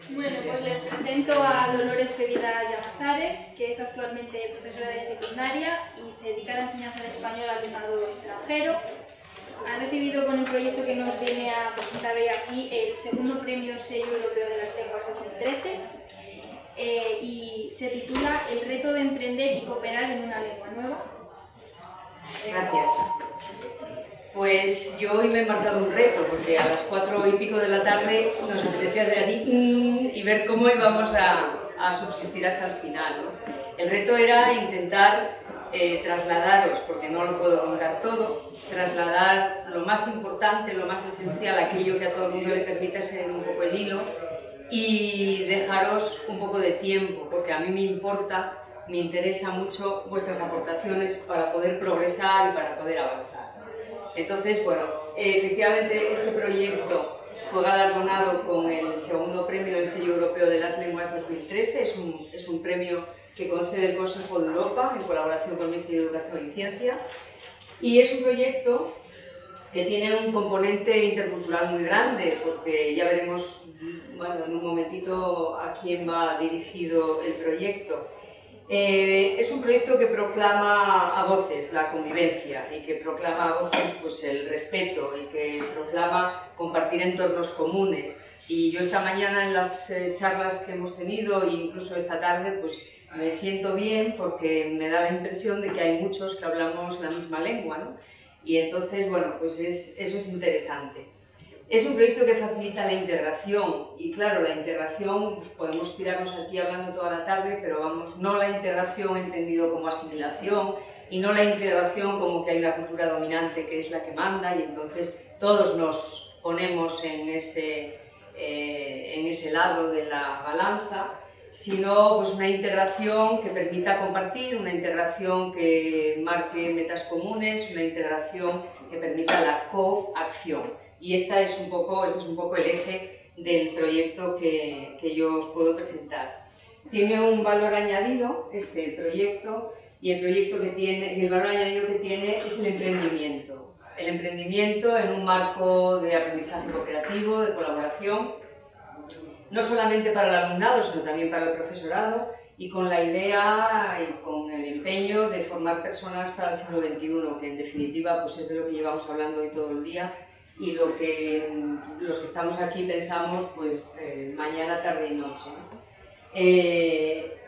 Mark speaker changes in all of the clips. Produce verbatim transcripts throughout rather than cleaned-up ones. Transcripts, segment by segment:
Speaker 1: Bueno, pues les presento a Dolores Pedida Llamazares, que es actualmente profesora de secundaria y se dedica a la enseñanza de español al alumnado extranjero. Ha recibido con el proyecto que nos viene a presentar hoy aquí el segundo premio Sello Europeo de las Lenguas dos mil trece eh, y se titula El reto de emprender y cooperar en una lengua nueva.
Speaker 2: Gracias. Pues yo hoy me he marcado un reto, porque a las cuatro y pico de la tarde nos apetecía hacer así mmm, y ver cómo íbamos a, a subsistir hasta el final, ¿no? El reto era intentar eh, trasladaros, porque no lo puedo contar todo, trasladar lo más importante, lo más esencial, aquello que a todo el mundo le permite ser un poco el hilo, y dejaros un poco de tiempo, porque a mí me importa, me interesa mucho vuestras aportaciones para poder progresar y para poder avanzar. Entonces, bueno, efectivamente este proyecto fue galardonado con el segundo premio del Sello Europeo de las Lenguas dos mil trece, es un, es un premio que concede el Consejo de Europa en colaboración con el Ministerio de Educación y Ciencia, y es un proyecto que tiene un componente intercultural muy grande, porque ya veremos, bueno, en un momentito a quién va dirigido el proyecto. Eh, es un proyecto que proclama a voces la convivencia y que proclama a voces pues, el respeto y que proclama compartir entornos comunes. Y yo esta mañana en las eh, charlas que hemos tenido e incluso esta tarde pues, me siento bien porque me da la impresión de que hay muchos que hablamos la misma lengua, ¿no? Y entonces, bueno, pues es, eso es interesante. Es un proyecto que facilita la integración y claro, la integración, pues podemos tirarnos aquí hablando toda la tarde, pero vamos, no la integración entendido como asimilación y no la integración como que hay una cultura dominante que es la que manda y entonces todos nos ponemos en ese, eh, en ese lado de la balanza, sino pues una integración que permita compartir, una integración que marque metas comunes, una integración que permita la coacción. Y esta es un poco, este es un poco el eje del proyecto que, que yo os puedo presentar. Tiene un valor añadido, este proyecto, y el, proyecto que tiene, el valor añadido que tiene es el emprendimiento. El emprendimiento en un marco de aprendizaje cooperativo, de colaboración, no solamente para el alumnado, sino también para el profesorado, y con la idea y con el empeño de formar personas para el siglo veintiuno, que en definitiva pues es de lo que llevamos hablando hoy todo el día, y lo que los que estamos aquí pensamos pues eh, mañana, tarde y noche. Eh,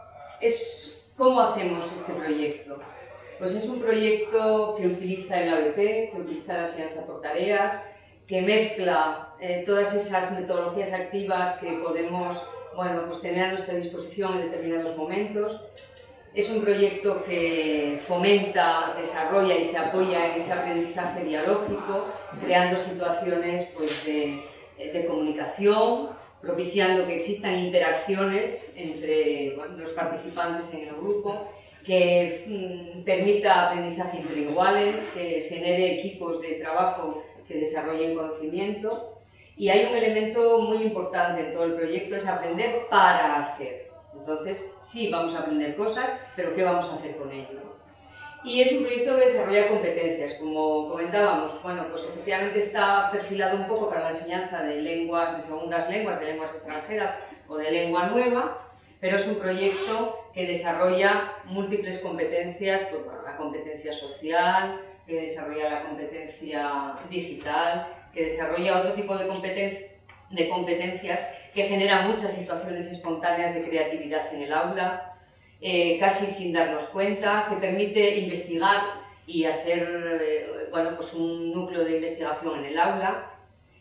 Speaker 2: es, ¿Cómo hacemos este proyecto? Pues es un proyecto que utiliza el A B P, que utiliza la enseñanza por tareas, que mezcla eh, todas esas metodologías activas que podemos bueno, pues tener a nuestra disposición en determinados momentos. Es un proyecto que fomenta, desarrolla y se apoya en ese aprendizaje dialógico, creando situaciones pues, de, de comunicación, propiciando que existan interacciones entre bueno, los participantes en el grupo, que mm, permita aprendizaje entre iguales, que genere equipos de trabajo que desarrollen conocimiento. Y hay un elemento muy importante en todo el proyecto, es aprender para hacer. Entonces, sí, vamos a aprender cosas, pero ¿qué vamos a hacer con ello? Y es un proyecto que desarrolla competencias, como comentábamos, bueno, pues efectivamente está perfilado un poco para la enseñanza de lenguas, de segundas lenguas, de lenguas extranjeras o de lengua nueva, pero es un proyecto que desarrolla múltiples competencias, pues, bueno, la competencia social, que desarrolla la competencia digital, que desarrolla otro tipo de, competen de competencias que generan muchas situaciones espontáneas de creatividad en el aula, eh, casi sin darnos cuenta, que permite investigar y hacer eh, bueno, pues un núcleo de investigación en el aula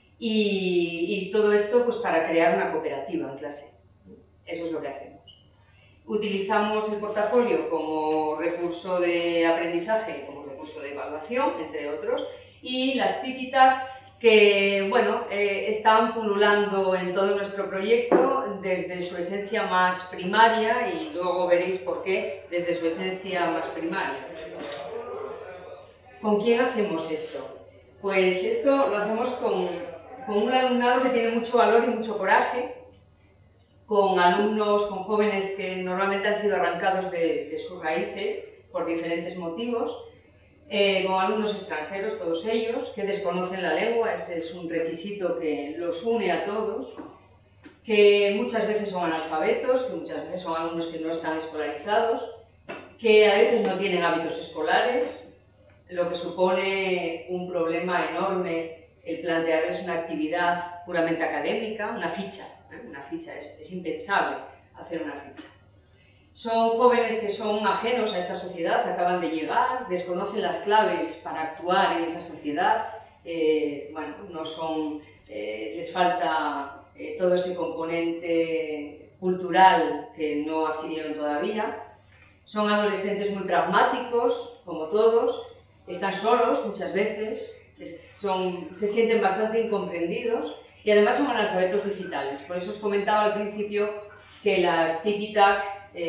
Speaker 2: y, y todo esto pues, para crear una cooperativa en clase. Eso es lo que hacemos. Utilizamos el portafolio como recurso de aprendizaje, como recurso de evaluación, entre otros, y las Tiki-Tac que bueno, eh, están pululando en todo nuestro proyecto desde su esencia más primaria y luego veréis por qué desde su esencia más primaria. ¿Con quién hacemos esto? Pues esto lo hacemos con, con un alumnado que tiene mucho valor y mucho coraje, con alumnos, con jóvenes que normalmente han sido arrancados de, de sus raíces por diferentes motivos, Eh, con alumnos extranjeros, todos ellos, que desconocen la lengua, ese es un requisito que los une a todos, que muchas veces son analfabetos, que muchas veces son alumnos que no están escolarizados, que a veces no tienen hábitos escolares, lo que supone un problema enorme el plantearles una actividad puramente académica, una ficha, ¿eh? Una ficha, es, es impensable hacer una ficha. Son jóvenes que son ajenos a esta sociedad, acaban de llegar, desconocen las claves para actuar en esa sociedad, eh, bueno, no son, eh, les falta eh, todo ese componente cultural que no adquirieron todavía. Son adolescentes muy pragmáticos, como todos, están solos muchas veces, son, se sienten bastante incomprendidos y además son analfabetos digitales. Por eso os comentaba al principio que las Tiki-Tak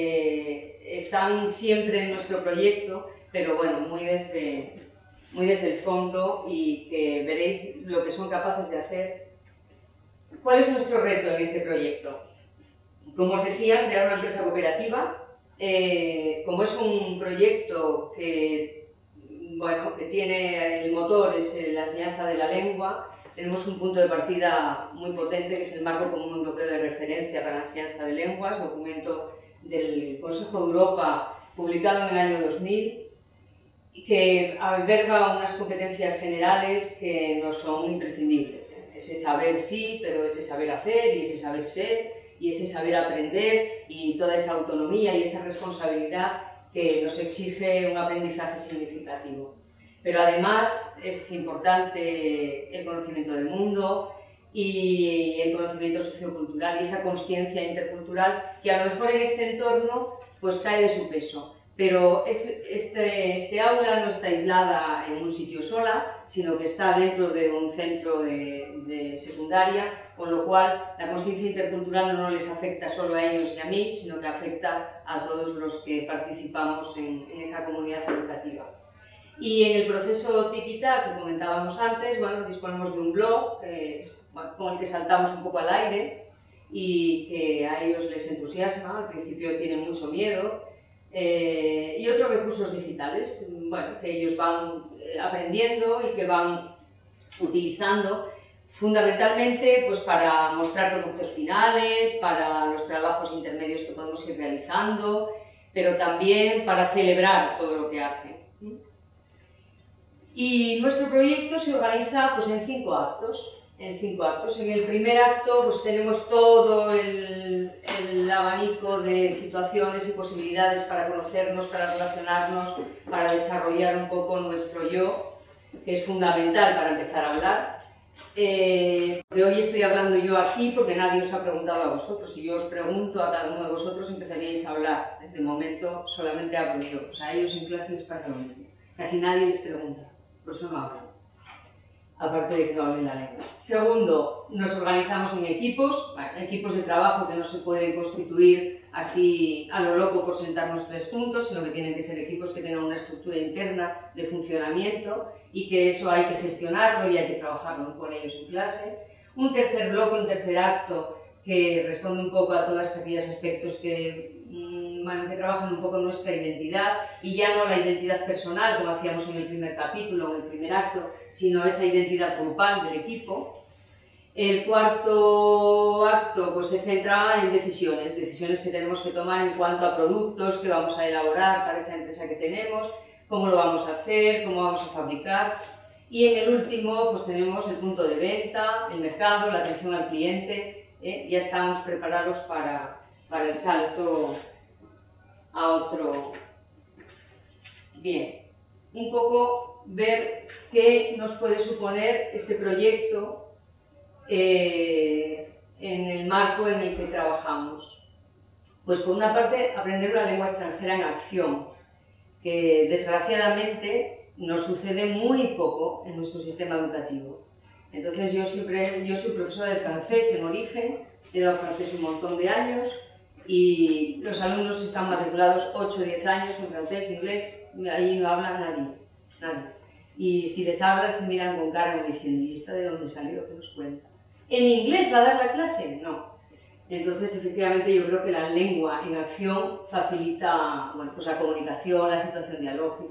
Speaker 2: eh, están siempre en nuestro proyecto, pero bueno, muy desde, muy desde el fondo, y que veréis lo que son capaces de hacer. ¿Cuál es nuestro reto en este proyecto? Como os decía, crear una empresa cooperativa. Eh, como es un proyecto que, bueno, que tiene el motor, es la enseñanza de la lengua, tenemos un punto de partida muy potente, que es el Marco Común Europeo de Referencia para la Enseñanza de Lenguas, documento del Consejo de Europa publicado en el año dos mil, que alberga unas competencias generales que no son imprescindibles. Ese saber sí, pero ese saber hacer y ese saber ser, y ese saber aprender y toda esa autonomía y esa responsabilidad que nos exige un aprendizaje significativo. Pero además es importante el conocimiento del mundo y el conocimiento sociocultural y esa consciencia intercultural que a lo mejor en este entorno pues cae de su peso. Pero es, este, este aula no está aislada en un sitio sola, sino que está dentro de un centro de, de secundaria, con lo cual la consciencia intercultural no les afecta solo a ellos y a mí, sino que afecta a todos los que participamos en, en esa comunidad educativa. Y en el proceso Tiki-Tak que comentábamos antes, bueno, disponemos de un blog que es, bueno, con el que saltamos un poco al aire y que a ellos les entusiasma. Al principio tienen mucho miedo. Eh, y otros recursos digitales, bueno, que ellos van aprendiendo y que van utilizando fundamentalmente pues, para mostrar productos finales, para los trabajos intermedios que podemos ir realizando, pero también para celebrar todo lo que hacen. Y nuestro proyecto se organiza pues, en cinco actos. En cinco actos. En el primer acto pues, tenemos todo el, el abanico de situaciones y posibilidades para conocernos, para relacionarnos, para desarrollar un poco nuestro yo, que es fundamental para empezar a hablar. Eh, de hoy estoy hablando yo aquí porque nadie os ha preguntado a vosotros. Si yo os pregunto a cada uno de vosotros empezaríais a hablar. En este momento solamente hablo yo. O sea, a ellos en clase les pasa lo mismo. Casi nadie les pregunta, por eso no hablan. Aparte de que no hablen la lengua. Segundo, nos organizamos en equipos, bueno, equipos de trabajo que no se pueden constituir así a lo loco por sentarnos tres puntos, sino que tienen que ser equipos que tengan una estructura interna de funcionamiento y que eso hay que gestionarlo y hay que trabajarlo con ellos en clase. Un tercer bloque, un tercer acto que responde un poco a todos aquellos aspectos que bueno, que trabajan un poco nuestra identidad y ya no la identidad personal como hacíamos en el primer capítulo o en el primer acto, sino esa identidad grupal del equipo. El cuarto acto pues, se centra en decisiones, decisiones que tenemos que tomar en cuanto a productos que vamos a elaborar para esa empresa que tenemos, cómo lo vamos a hacer, cómo vamos a fabricar. Y en el último pues, tenemos el punto de venta, el mercado, la atención al cliente, ¿eh? Ya estamos preparados para, para el salto a otro. Bien, un poco ver qué nos puede suponer este proyecto eh, en el marco en el que trabajamos. Pues por una parte, aprender una lengua extranjera en acción, que desgraciadamente nos sucede muy poco en nuestro sistema educativo. Entonces yo siempre, yo soy profesora de francés en origen, he dado francés un montón de años, y los alumnos están matriculados ocho o diez años en francés, inglés, ahí no habla nadie, nadie. Y si les hablas te miran con cara como diciendo, ¿y esta de dónde salió? ¿Qué nos cuenta? ¿En inglés va a dar la clase? No. Entonces, efectivamente, yo creo que la lengua en acción facilita bueno, pues la comunicación, la situación dialógica.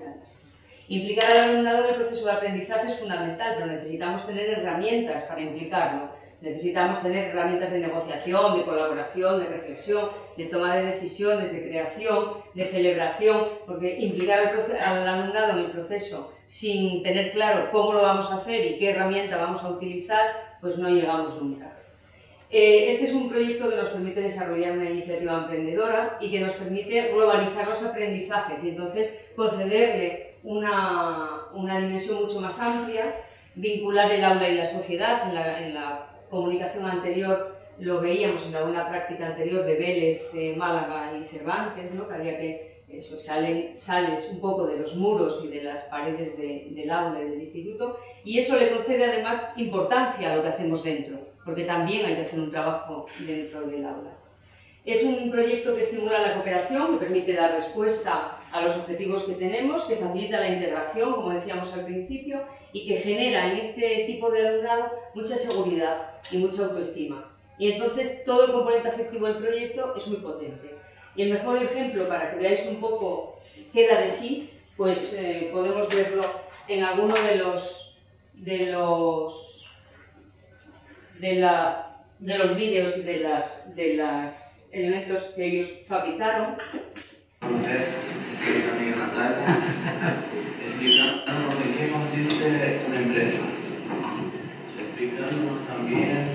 Speaker 2: Implicar al alumnado en el proceso de aprendizaje es fundamental, pero necesitamos tener herramientas para implicarlo. necesitamos tener herramientas de negociación, de colaboración, de reflexión, de toma de decisiones, de creación, de celebración, porque implicar al, al alumnado en el proceso sin tener claro cómo lo vamos a hacer y qué herramienta vamos a utilizar, pues no llegamos nunca. Eh, este es un proyecto que nos permite desarrollar una iniciativa emprendedora y que nos permite globalizar los aprendizajes y entonces concederle una, una dimensión mucho más amplia, vincular el aula y la sociedad. En la, en la comunicación anterior lo veíamos en alguna práctica anterior de Vélez, eh, Málaga y Cervantes, ¿no? Que había que eso, salen, sales un poco de los muros y de las paredes de, del aula y del instituto, y eso le concede además importancia a lo que hacemos dentro, porque también hay que hacer un trabajo dentro del aula. Es un proyecto que estimula la cooperación, que permite dar respuesta a los objetivos que tenemos, que facilita la integración, como decíamos al principio, y que genera en este tipo de alumnado mucha seguridad y mucha autoestima. Y entonces todo el componente afectivo del proyecto es muy potente. Y el mejor ejemplo, para que veáis un poco qué da de sí, pues eh, podemos verlo en alguno de los, de los, de la, de los vídeos y de los de las elementos que ellos fabricaron.
Speaker 3: Que es la amiga Natalia, explicándonos en qué consiste una empresa, explicándonos también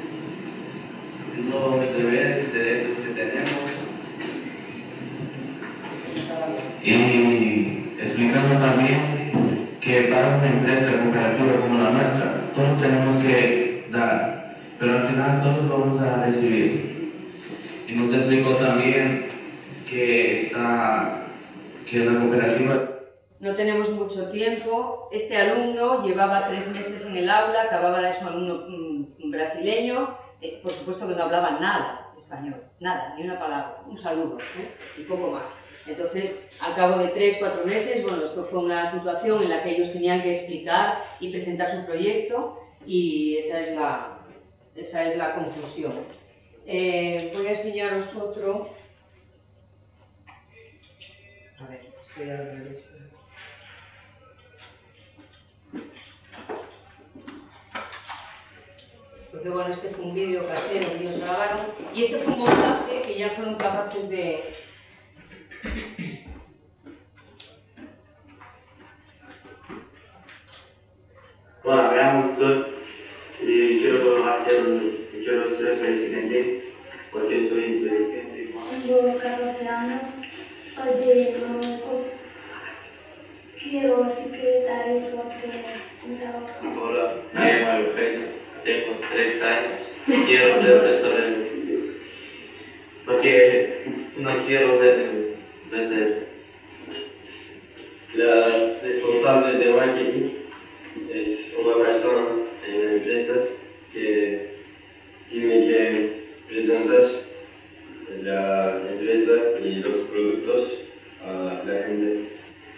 Speaker 3: los deberes y derechos que tenemos y explicando también que para una empresa cooperativa como la nuestra todos tenemos que dar, pero al final todos vamos a recibir. Y nos explicó también que, está, que la cooperativa...
Speaker 2: No tenemos mucho tiempo. Este alumno llevaba tres meses en el aula, acababa de ser un alumno mm, brasileño, eh, por supuesto que no hablaba nada español, nada, ni una palabra, un saludo, ¿eh? Y poco más. Entonces, al cabo de tres, cuatro meses, bueno, esto fue una situación en la que ellos tenían que explicar y presentar su proyecto y esa es la, esa es la conclusión. Eh, voy a enseñaros otro. A ver, estoy al revés. Porque bueno, este fue un vídeo casero que ellos grabaron y este fue un montaje que ya fueron capaces de...
Speaker 4: Hola, me llamo Víctor y quiero hacer un, quiero ser presidente porque soy inteligente.
Speaker 5: Tengo catorce años, soy de México. Quiero secretario porque
Speaker 4: Hola, me llamo Eugenio, tengo tres años y quiero ser restaurante porque no quiero vender. La responsable de marketing es una persona en la empresa que tiene que presentar la empresa y los productos a la gente.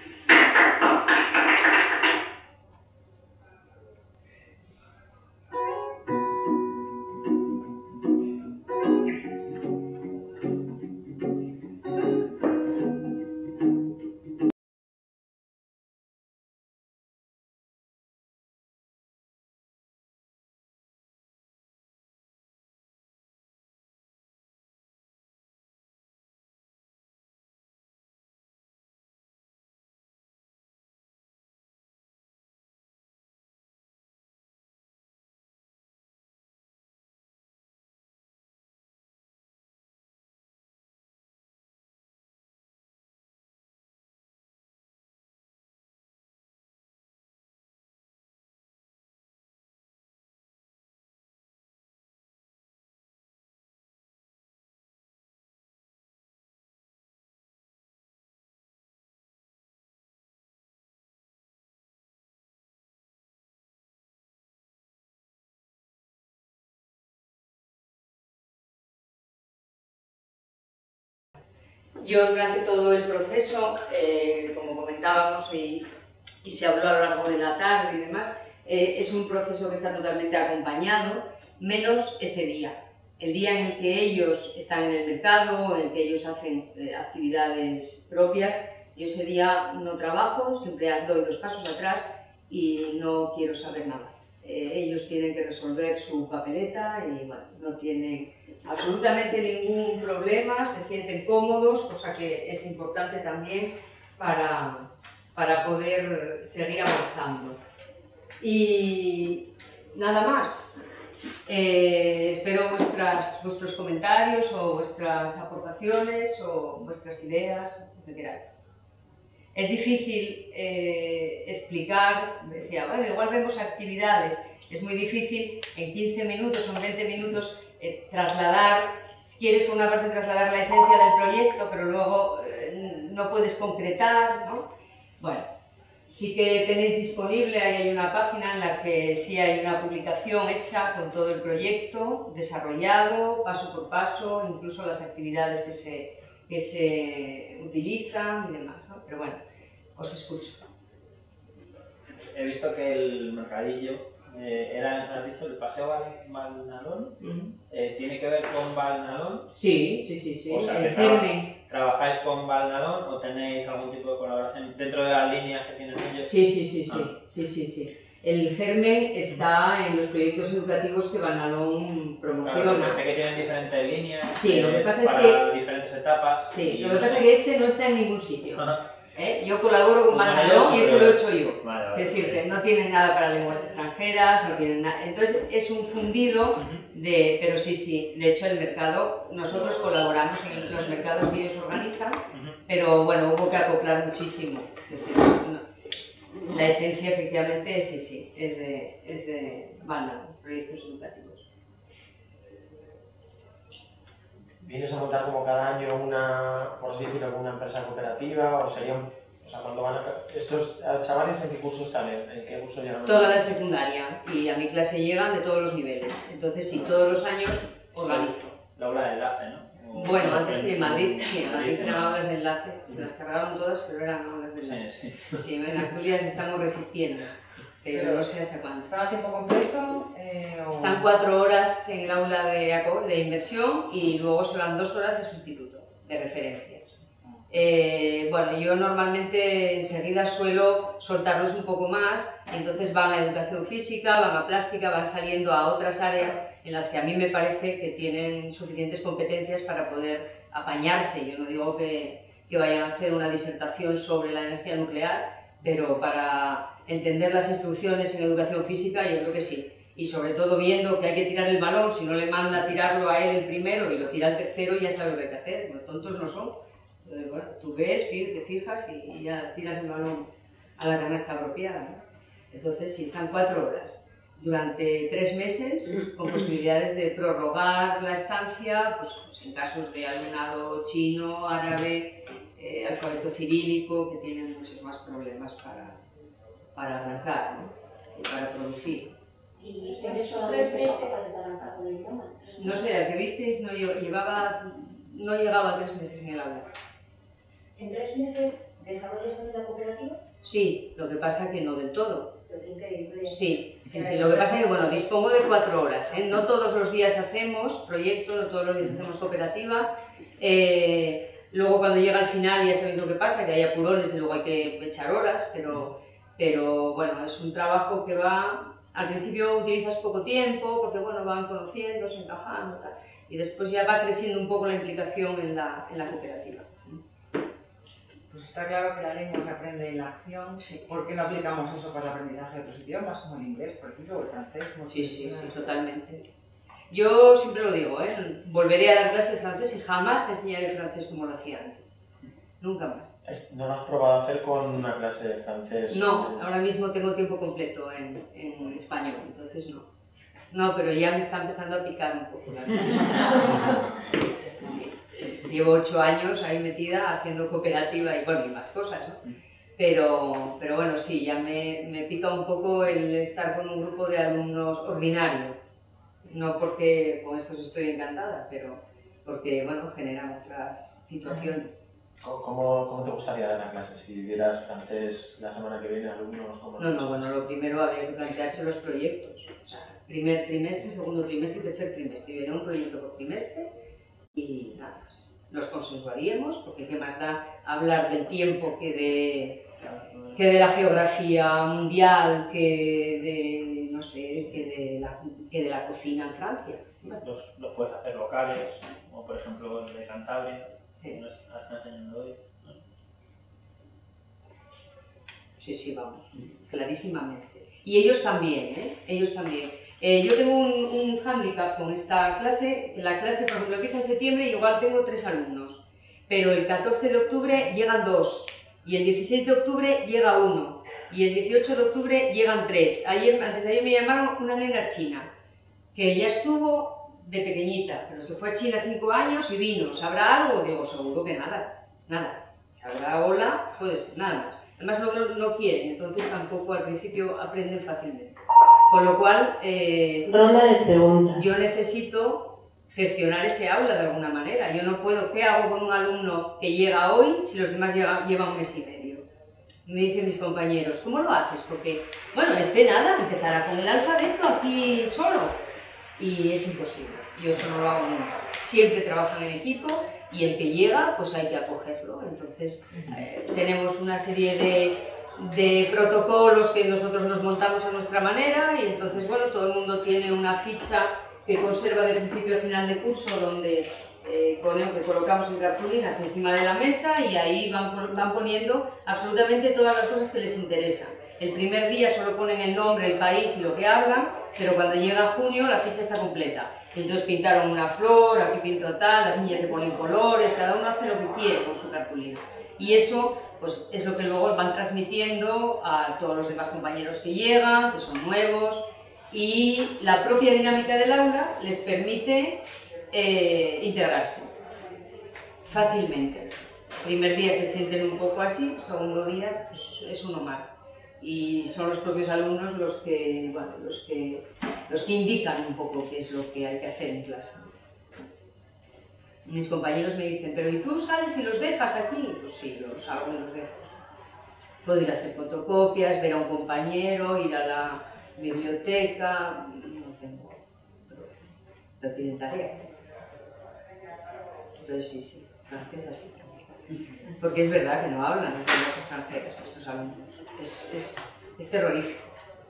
Speaker 2: Yo durante todo el proceso, eh, como comentábamos y, y se habló a lo largo de la tarde y demás, eh, es un proceso que está totalmente acompañado, menos ese día. El día en el que ellos están en el mercado, en el que ellos hacen eh, actividades propias, yo ese día no trabajo, siempre doy dos pasos atrás y no quiero saber nada. eh, ellos tienen que resolver su papeleta y bueno, no tienen absolutamente ningún problema, se sienten cómodos, cosa que es importante también para, para poder seguir avanzando. Y nada más. Eh, espero vuestras, vuestros comentarios o vuestras aportaciones o vuestras ideas, lo que queráis. Es difícil eh, explicar, decía, bueno, igual vemos actividades, es muy difícil en quince minutos o en veinte minutos eh, trasladar, si quieres por una parte trasladar la esencia del proyecto, pero luego eh, no puedes concretar, ¿no? Bueno. Sí que tenéis disponible, ahí hay una página en la que sí hay una publicación hecha con todo el proyecto, desarrollado, paso por paso, incluso las actividades que se, que se utilizan y demás, ¿no? Pero bueno, os escucho.
Speaker 6: He visto que el mercadillo eh, era, has dicho, el paseo Val, Valnalón, uh-huh. eh, ¿tiene que ver con Valnalón?
Speaker 2: Sí, sí, sí, sí.
Speaker 6: O sea,
Speaker 2: el CERME.
Speaker 6: ¿Trabajáis con Valnalón o tenéis algún tipo de colaboración dentro de las líneas que tienen ellos?
Speaker 2: Sí, sí, sí,
Speaker 6: ah.
Speaker 2: sí, sí, sí, sí. El CERME está en los proyectos educativos que Valnalón promociona.
Speaker 6: Claro, sé que tienen diferentes líneas,
Speaker 2: sí, lo que pasa
Speaker 6: para
Speaker 2: es que,
Speaker 6: diferentes etapas.
Speaker 2: Sí, lo que pasa es que este no está en ningún sitio.
Speaker 6: Ajá.
Speaker 2: ¿Eh? Yo colaboro con Valnalón y esto lo he hecho yo.
Speaker 6: Vale, vale,
Speaker 2: es decir,
Speaker 6: okay.
Speaker 2: que no tienen nada para lenguas extranjeras, no tienen nada. Entonces es un fundido de. Pero sí, sí, de hecho el mercado, nosotros colaboramos en los mercados que ellos organizan, pero bueno, hubo que acoplar muchísimo. Es decir, no. La esencia efectivamente sí, sí, es de, es de Valnalón, proyectos educativos.
Speaker 7: ¿Vienes a montar como cada año una, por así decirlo, alguna empresa cooperativa o serían, o sea, cuando van a, estos chavales en qué curso están, en qué curso llegan?
Speaker 2: Toda la secundaria y a mi clase llegan de todos los niveles, entonces sí, todos los años organizo.
Speaker 6: La aula de enlace, ¿no? O
Speaker 2: bueno, antes sí, en Madrid, sí, en Madrid
Speaker 6: sí,
Speaker 2: eran aulas de enlace, se las cargaron todas, pero eran aulas de enlace.
Speaker 6: Sí, sí.
Speaker 2: Sí, en Asturias estamos resistiendo. Pero, pero no sé hasta cuándo.
Speaker 8: ¿Están a tiempo completo? Eh, o...
Speaker 2: Están cuatro horas en el aula de, de inmersión y luego se van dos horas a su instituto de referencias. Eh, bueno, yo normalmente enseguida suelo soltarlos un poco más, y entonces van a educación física, van a plástica, van saliendo a otras áreas en las que a mí me parece que tienen suficientes competencias para poder apañarse. Yo no digo que, que vayan a hacer una disertación sobre la energía nuclear, pero para entender las instrucciones en educación física yo creo que sí, y sobre todo viendo que hay que tirar el balón, si no le manda a tirarlo a él el primero y lo tira el tercero, ya sabe lo que hay que hacer, los tontos no son. Entonces, bueno, tú ves, te fijas y, y ya tiras el balón a la canasta apropiada, ¿no? Entonces sí, están cuatro horas durante tres meses con posibilidades de prorrogar la estancia, pues, pues en casos de alumnado chino, árabe, eh, alfabeto cirílico, que tienen muchos más problemas para para arrancar, ¿no? Y para producir.
Speaker 9: ¿Y en esos tres meses puedes arrancar con el idioma?
Speaker 2: No sé, al que visteis no, llevaba, no llegaba a tres meses en el aula.
Speaker 9: ¿En tres meses desarrollas también la cooperativa?
Speaker 2: Sí, lo que pasa que no del todo.
Speaker 9: Pero qué increíble.
Speaker 2: Sí, sí, sí, lo que pasa es que, bueno, dispongo de cuatro horas, ¿eh? No todos los días hacemos proyecto, no todos los días hacemos cooperativa. Eh, luego cuando llega al final ya sabéis lo que pasa, que hay apurones y luego hay que echar horas, pero... Pero bueno, es un trabajo que va, al principio utilizas poco tiempo porque bueno, van conociéndose, encajando, tal, y después ya va creciendo un poco la implicación en la, en la cooperativa.
Speaker 8: Pues está claro que la lengua se aprende en la acción.
Speaker 2: Sí.
Speaker 8: ¿Por qué no aplicamos eso para el aprendizaje de otros idiomas, como el inglés, por ejemplo, o el francés?
Speaker 2: Sí, sí, sí, totalmente. Yo siempre lo digo, ¿eh? Volveré a dar clase de francés y jamás enseñaré francés como lo hacía antes. Nunca más.
Speaker 7: ¿No lo has probado a hacer con una clase de francés?
Speaker 2: No, ahora mismo tengo tiempo completo en, en español, entonces no. No, pero ya me está empezando a picar un poco la cosa. Sí. Llevo ocho años ahí metida haciendo cooperativa y bueno, y más cosas, ¿no? Pero, pero bueno, sí, ya me, me pica un poco el estar con un grupo de alumnos ordinario. No porque con estos estoy encantada, pero porque, bueno, generan otras situaciones.
Speaker 7: ¿Cómo, ¿Cómo te gustaría dar la clase? Si dieras francés la semana que viene a alumnos, ¿cómo
Speaker 2: No, no, bueno, lo primero habría que plantearse los proyectos. O sea, primer trimestre, segundo trimestre y tercer trimestre. Y viene un proyecto por trimestre y nada más. Los consensuaríamos, porque qué más da hablar del tiempo que de, que de la geografía mundial, que de, no no sé, que de la, que de la cocina en Francia.
Speaker 6: Los, los puedes hacer locales, como por ejemplo el de Cantabria,
Speaker 2: Sí.
Speaker 6: que nos está enseñando hoy. ¿No?
Speaker 2: Sí, sí, vamos, clarísimamente. Y ellos también, ¿eh? Ellos también. Eh, yo tengo un, un hándicap con esta clase, que la clase, por ejemplo, empieza en septiembre y igual tengo tres alumnos, pero el catorce de octubre llegan dos, y el dieciséis de octubre llega uno, y el dieciocho de octubre llegan tres. Ayer, antes de ayer me llamaron una nena china, que ya estuvo de pequeñita, pero se fue a China cinco años y vino. ¿Sabrá algo? Digo, seguro que nada, nada. ¿Sabrá hola? Puede ser, nada más. Además no, no, no quieren, entonces tampoco al principio aprenden fácilmente. Con lo cual, eh,
Speaker 10: ronda de preguntas.
Speaker 2: Yo necesito gestionar ese aula de alguna manera. Yo no puedo, ¿qué hago con un alumno que llega hoy si los demás llevan, llevan un mes y medio? Me dicen mis compañeros, ¿cómo lo haces? Porque, bueno, este nada, empezará con el alfabeto aquí solo. Y es imposible, yo eso no lo hago nunca. Siempre trabajan en equipo y el que llega, pues hay que acogerlo. Entonces, eh, tenemos una serie de, de protocolos que nosotros nos montamos a nuestra manera y entonces, bueno, todo el mundo tiene una ficha que conserva de principio a final de curso donde eh, ponemos, que colocamos en cartulinas encima de la mesa y ahí van, van poniendo absolutamente todas las cosas que les interesan. El primer día solo ponen el nombre, el país y lo que hablan, pero cuando llega junio la ficha está completa. Entonces pintaron una flor, aquí pinto tal, las niñas le ponen colores, cada uno hace lo que quiere con su cartulina. Y eso pues, es lo que luego van transmitiendo a todos los demás compañeros que llegan, que son nuevos, y la propia dinámica del aula les permite eh, integrarse fácilmente. El primer día se sienten un poco así, segundo día pues, es uno más. Y son los propios alumnos los que, bueno, los que, los que indican un poco qué es lo que hay que hacer en clase. Mis compañeros me dicen, pero ¿y tú sales y los dejas aquí? Pues sí, los hago y los dejo. Puedo ir a hacer fotocopias, ver a un compañero, ir a la biblioteca, no tengo problema, pero tienen tarea. Entonces sí, sí, francés así también. Porque es verdad que no hablan, es de las extranjeras, nuestros alumnos. Es, es, es terrorífico.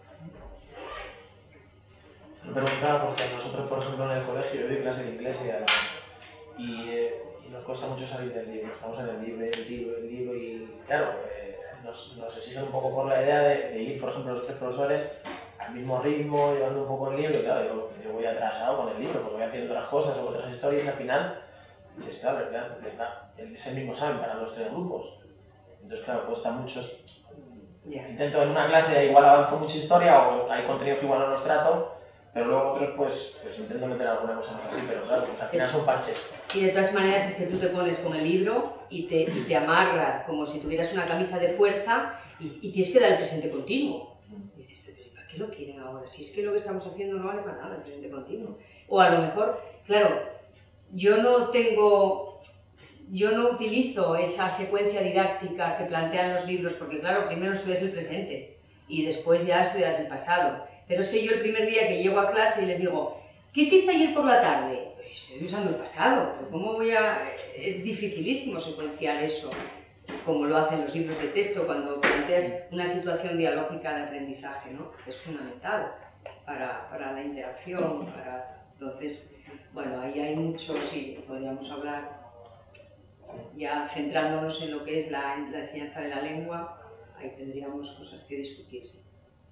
Speaker 7: Me preguntaba porque nosotros, por ejemplo, en el colegio, yo doy clase de inglés y, alemán, y, eh, y nos cuesta mucho salir del libro. Estamos en el libro, el libro, el libro y, claro, eh, nos, nos exigen un poco por la idea de, de ir, por ejemplo, los tres profesores al mismo ritmo, llevando un poco el libro. Y claro, yo, yo voy atrasado con el libro porque voy haciendo otras cosas o otras historias y al final dices, claro, es verdad, es el mismo examen para los tres grupos. Entonces, claro, cuesta mucho. Yeah. Intento en una clase igual avanzo mucha historia o hay contenido que igual no los trato, pero luego otros pues, pues intento meter alguna cosa más así, pero claro, pues al final son parches.
Speaker 2: Y de todas maneras es que tú te pones con el libro y te, y te amarras como si tuvieras una camisa de fuerza y, y tienes que dar el presente continuo. Y dices, ¿para qué lo quieren ahora? Si es que lo que estamos haciendo no vale para nada, el presente continuo. O a lo mejor, claro, yo no tengo... Yo no utilizo esa secuencia didáctica que plantean los libros porque, claro, primero estudias el presente y después ya estudias el pasado. Pero es que yo el primer día que llego a clase y les digo, ¿qué hiciste ayer por la tarde? Pues estoy usando el pasado. ¿Cómo voy a...? Es dificilísimo secuenciar eso, como lo hacen los libros de texto cuando planteas una situación dialógica de aprendizaje, ¿no? Es fundamental para, para la interacción. Para... Entonces, bueno, ahí hay mucho, sí, podríamos hablar. Ya centrándonos en lo que es la, la enseñanza de la lengua, ahí tendríamos cosas que discutirse.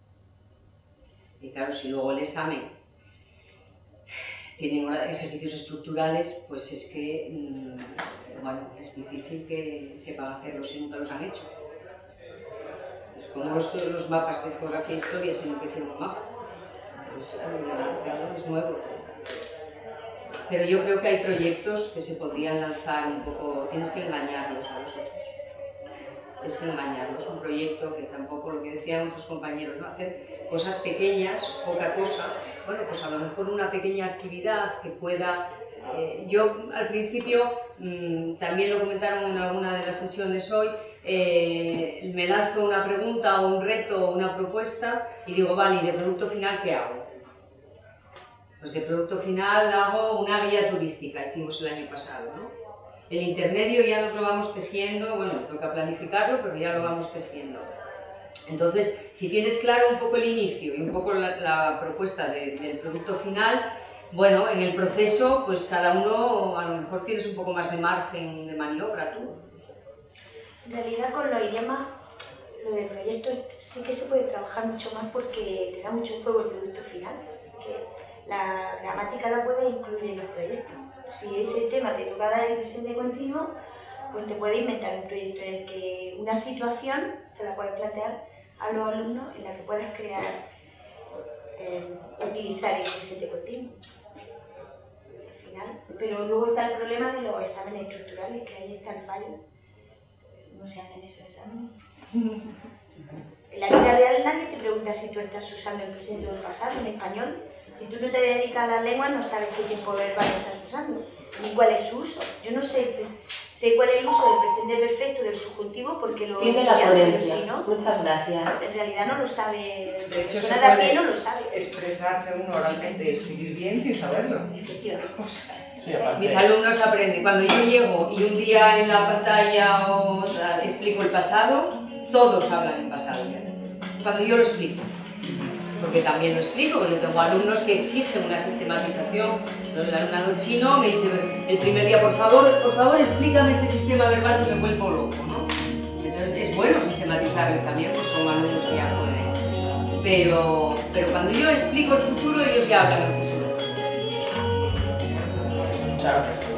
Speaker 2: Y claro, si luego el examen tiene ejercicios estructurales, pues es que, mmm, bueno, es difícil que sepan hacerlo si nunca los han hecho. Es como los, los mapas de geografía e historia, si nunca hicieron un mapa. Pues, hacerlo es nuevo. Pero yo creo que hay proyectos que se podrían lanzar un poco, tienes que engañarlos a los otros. Tienes que engañarlos, un proyecto que tampoco, lo que decían otros compañeros, ¿no? Hacer cosas pequeñas, poca cosa, bueno, pues a lo mejor una pequeña actividad que pueda... Eh, yo al principio, mmm, también lo comentaron en alguna de las sesiones hoy, eh, me lanzo una pregunta o un reto o una propuesta y digo, vale, ¿y de producto final qué hago? Pues de producto final hago una guía turística, hicimos el año pasado, ¿no? El intermedio ya nos lo vamos tejiendo, bueno, toca planificarlo, pero ya lo vamos tejiendo. Entonces, si tienes claro un poco el inicio y un poco la, la propuesta de, del producto final, bueno, en el proceso, pues cada uno a lo mejor tienes un poco más de margen de maniobra tú.
Speaker 10: En realidad con los idiomas, lo del proyecto sí que se puede trabajar mucho más porque te da mucho juego el producto final. Que la gramática la puedes incluir en el proyecto. Si ese tema te toca dar el presente continuo, pues te puedes inventar un proyecto en el que una situación se la puedes plantear a los alumnos en la que puedas crear, eh, utilizar el presente continuo. Al final. Pero luego está el problema de los exámenes estructurales, que ahí está el fallo. No se hacen esos exámenes. En la vida real nadie te pregunta si tú estás usando el presente o el pasado en español. Si tú no te dedicas a la lengua no sabes qué tiempo verbal estás usando, ni cuál es su uso. Yo no sé, pues, sé cuál es el uso del presente perfecto del subjuntivo porque lo he estudiado, pero si no,
Speaker 11: muchas gracias.
Speaker 10: En realidad no lo sabe, la
Speaker 8: De hecho,
Speaker 10: persona
Speaker 8: se
Speaker 10: de a pie
Speaker 8: puede
Speaker 10: no lo sabe.
Speaker 8: expresarse uno oralmente y escribir bien sin saberlo.
Speaker 10: Efectivamente.
Speaker 7: Sí, aparte-
Speaker 2: Mis alumnos aprenden. Cuando yo llego y un día en la pantalla o tal, explico el pasado, todos hablan en pasado. Cuando yo lo explico. Porque también lo explico, porque yo tengo alumnos que exigen una sistematización. El alumnado chino me dice el primer día, por favor, por favor explícame este sistema verbal que me vuelvo loco, ¿no? Entonces es bueno sistematizarles también, pues son alumnos que ya pueden. Pero, pero cuando yo explico el futuro, ellos ya hablan del futuro.
Speaker 7: Muchas gracias.